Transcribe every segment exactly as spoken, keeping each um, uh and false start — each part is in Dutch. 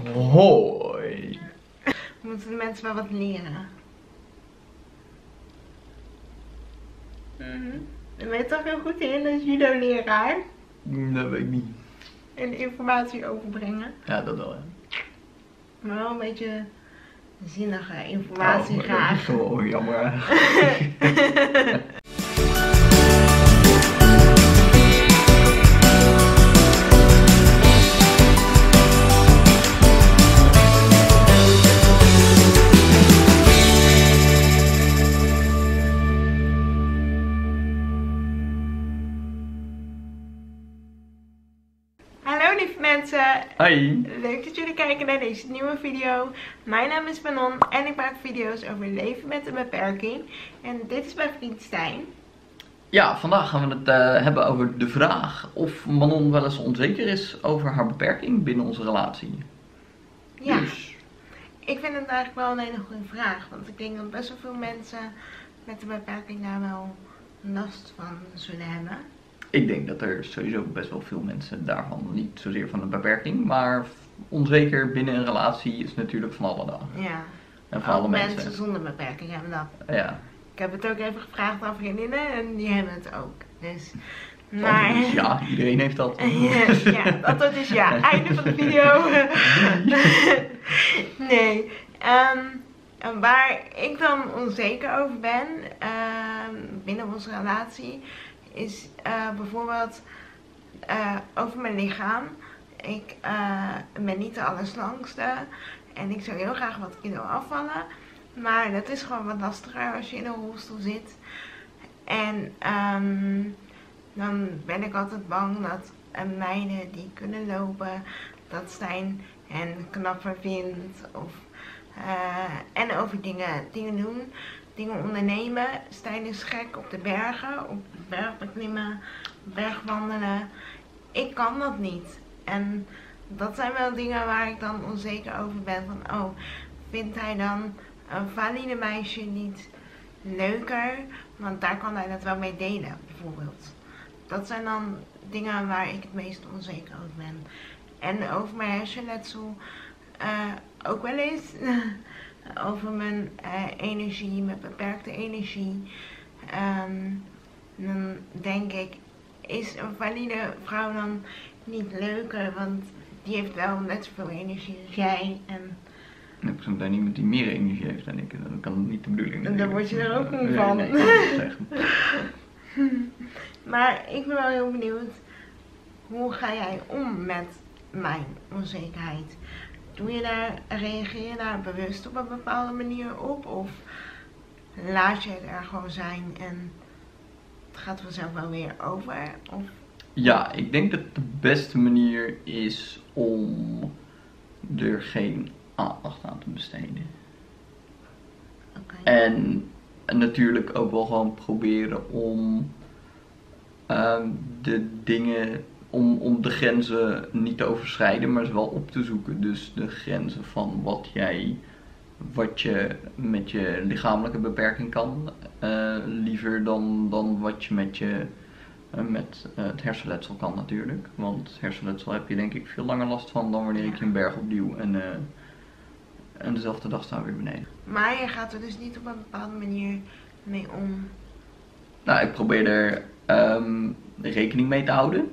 Hoi. Moeten de mensen wel wat leren? Mm-hmm. Dan ben je toch heel goed in als judo-leraar? Dat weet ik niet. En informatie overbrengen. Ja, dat wel, ja. Maar wel een beetje zinnige informatie oh, graag. Dat is wel jammer. Hallo lieve mensen, Hi. leuk dat jullie kijken naar deze nieuwe video. Mijn naam is Manon en ik maak video's over leven met een beperking. En dit is mijn vriend Stijn. Ja, vandaag gaan we het uh, hebben over de vraag of Manon wel eens onzeker is over haar beperking binnen onze relatie. Ja, Dus. Ik vind het eigenlijk wel een hele goede vraag. Want ik denk dat best wel veel mensen met een beperking daar wel last van zullen hebben. Ik denk dat er sowieso best wel veel mensen daarvan, niet zozeer van een beperking, maar onzeker binnen een relatie is natuurlijk van alle dagen. Ja, En van ook alle mensen. mensen. zonder beperking hebben dat. Ja. Ik heb het ook even gevraagd aan vriendinnen en die hebben het ook. Dus, maar... Dus ja, iedereen heeft dat. ja, ja, dat antwoord is ja. Einde van de video. Nee. Um, waar ik dan onzeker over ben um, binnen onze relatie is uh, bijvoorbeeld uh, over mijn lichaam. Ik uh, ben niet de allerslangste en ik zou heel graag wat kilo afvallen. Maar dat is gewoon wat lastiger als je in een rolstoel zit. En um, dan ben ik altijd bang dat uh, meiden die kunnen lopen, dat Stijn hen knapper vindt. Of, uh, en over dingen, dingen doen, dingen ondernemen. Stijn is gek op de bergen, op bergbeklimmen, bergwandelen. Ik kan dat niet. En dat zijn wel dingen waar ik dan onzeker over ben. Van, oh, vindt hij dan een valide meisje niet leuker? Want daar kan hij dat wel mee delen, bijvoorbeeld. Dat zijn dan dingen waar ik het meest onzeker over ben. En over mijn hersenletsel uh, ook wel eens. Over mijn uh, energie, mijn beperkte energie. Um, dan denk ik, is een valide vrouw dan niet leuker? Want die heeft wel net zoveel energie als jij. En Ik ben daar iemand die meer energie heeft dan ik. Dan kan het niet de bedoeling zijn. En dan word je er ook moe nee, van. Nee, nee, maar ik ben wel heel benieuwd. Hoe ga jij om met mijn onzekerheid? Doe je daar, reageer je daar bewust op een bepaalde manier op? Of laat je het er gewoon zijn en het gaat vanzelf wel weer over? Of... Ja, ik denk dat de beste manier is om er geen aandacht aan te besteden. Okay. En, en natuurlijk ook wel gewoon proberen om um, de dingen, om, om de grenzen niet te overschrijden, maar ze wel op te zoeken. Dus de grenzen van wat jij, wat je met je lichamelijke beperking kan, uh, liever dan, dan wat je met je uh, met uh, het hersenletsel kan natuurlijk. Want hersenletsel heb je denk ik veel langer last van dan wanneer ik je een berg opduw en uh, En dezelfde dag staan we weer beneden. Maar je gaat er dus niet op een bepaalde manier mee om? Nou, ik probeer er um, rekening mee te houden.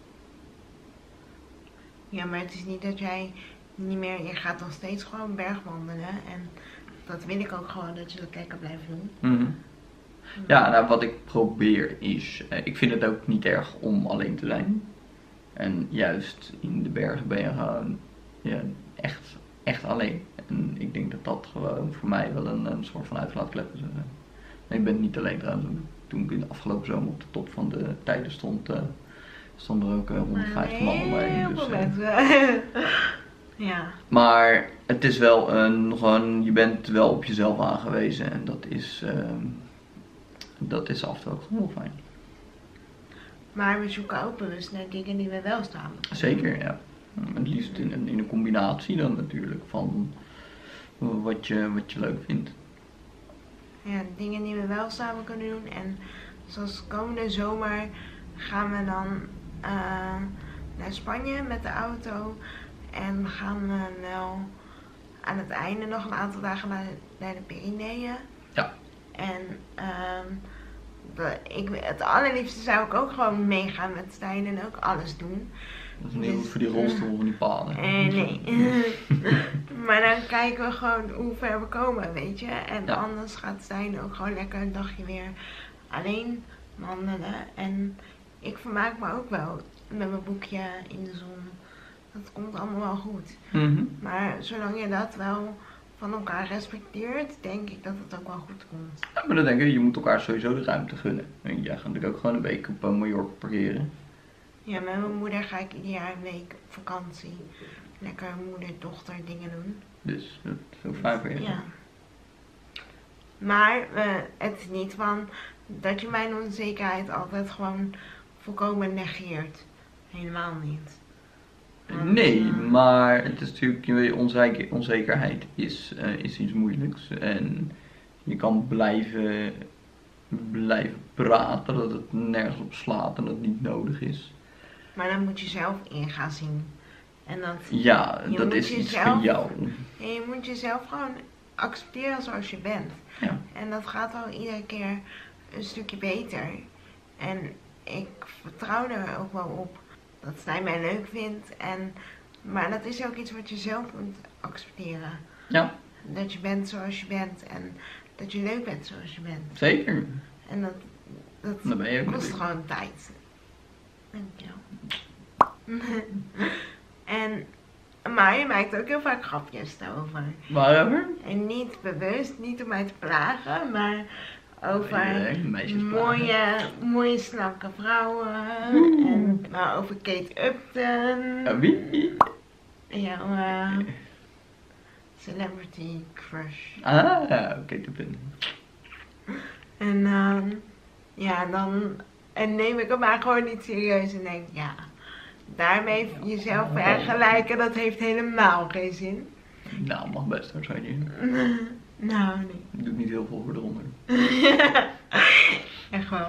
Ja, maar het is niet dat jij niet meer... Je gaat nog steeds gewoon bergwandelen. En dat wil ik ook gewoon, dat je dat lekker blijft doen. Mm-hmm. Ja, nou wat ik probeer is... Uh, ik vind het ook niet erg om alleen te zijn. En juist in de bergen ben je gewoon ja, echt, echt alleen. En ik denk dat dat gewoon voor mij wel een, een soort van uitlaatklep is. Ik ben niet alleen trouwens. Toen ik in de afgelopen zomer op de top van de tijden stond, uh, stonden er ook uh, honderdvijftig man om mij. Dus, uh, ja. Maar het is wel een, gewoon, je bent wel op jezelf aangewezen en dat is, uh, dat is af en toe ook heel fijn. Maar we zoeken ook bewust naar dingen die we wel staan. Zeker, ja. Het liefst in een, in een combinatie dan natuurlijk van wat je, wat je leuk vindt. Ja, dingen die we wel samen kunnen doen. En zoals komende zomer gaan we dan uh, naar Spanje met de auto. En we gaan uh, wel aan het einde nog een aantal dagen naar, naar de Pyreneeën. Ja. En um, de, ik, het allerliefste zou ik ook gewoon meegaan met Stijn en ook alles doen. Dat is niet dus, voor die rolstoel van die paden. Uh, nee. Maar dan kijken we gewoon hoe ver we komen, weet je. En ja. Anders gaat Stijn ook gewoon lekker een dagje weer alleen wandelen. En ik vermaak me ook wel met mijn boekje in de zon. Dat komt allemaal wel goed. Mm-hmm. Maar zolang je dat wel van elkaar respecteert, denk ik dat het ook wel goed komt. Ja, maar dan denk ik, je moet elkaar sowieso de ruimte gunnen. En jij gaat natuurlijk ook gewoon een week op Mallorca parkeren. Ja, met mijn moeder ga ik ieder jaar een week op vakantie. Lekker moeder-dochter dingen doen. Dus dat is heel fijn voor je. Ja. Maar uh, het is niet van dat je mijn onzekerheid altijd gewoon volkomen negeert. Helemaal niet. Want, nee, uh, maar het is natuurlijk, je weet, onzeker, onzekerheid is, uh, is iets moeilijks. En je kan blijven, blijven praten dat het nergens op slaat en dat het niet nodig is. Maar dan moet je zelf in gaan zien. En dat, ja, dat is iets jezelf, van jou. En je moet jezelf gewoon accepteren zoals je bent. Ja. En dat gaat wel iedere keer een stukje beter. En ik vertrouw er ook wel op dat Stijn mij leuk vindt. En, maar dat is ook iets wat je zelf moet accepteren. Ja. Dat je bent zoals je bent. En dat je leuk bent zoals je bent. Zeker. En dat, dat, dat ben je ook kost natuurlijk. gewoon tijd. Dankjewel. En, maar je maakt ook heel vaak grapjes daarover. Waarover? En niet bewust, niet om mij te plagen, maar over ja, mooie, mooie slanke vrouwen. En, maar over Kate Upton. Uh, wie? Jouw uh, celebrity crush. Ah, oké, okay, Upton. En uh, ja, dan en neem ik hem maar gewoon niet serieus en denk, ja, daarmee jezelf vergelijken, dat heeft helemaal geen zin. Nou, mag best hoor, zou je. Nou, nee. Ik doe niet heel veel voor eronder. Echt wel.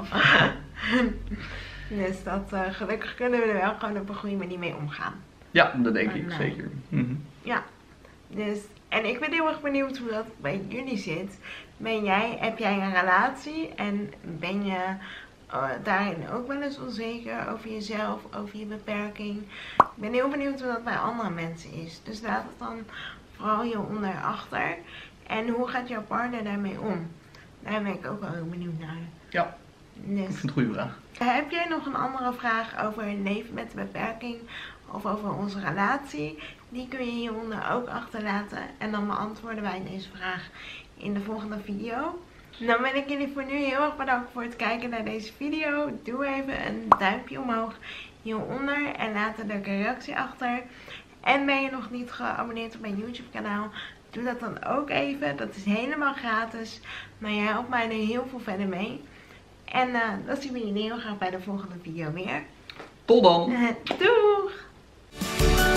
Dus dat, uh, gelukkig kunnen we er wel gewoon op een goede manier mee omgaan. Ja, dat denk maar, ik nou, zeker. Mm-hmm. Ja, dus, en ik ben heel erg benieuwd hoe dat bij jullie zit. Ben jij, heb jij een relatie en ben je uh, daarin ook wel eens onzeker over jezelf, over je beperking? Ik ben heel benieuwd hoe dat bij andere mensen is. Dus laat het dan vooral hieronder achter. En hoe gaat jouw partner daarmee om? Daar ben ik ook wel heel benieuwd naar. Ja, dus, ik vind het een goede vraag. Heb jij nog een andere vraag over een leven met een beperking of over onze relatie? Die kun je hieronder ook achterlaten en dan beantwoorden wij deze vraag in de volgende video. Dan wil ik jullie voor nu heel erg bedanken voor het kijken naar deze video. Doe even een duimpje omhoog hieronder en laat een leuke reactie achter. En ben je nog niet geabonneerd op mijn YouTube kanaal? Doe dat dan ook even. Dat is helemaal gratis. Maar jij helpt mij er heel veel verder mee. En uh, dan zien we jullie heel graag bij de volgende video weer. Tot dan! Doeg!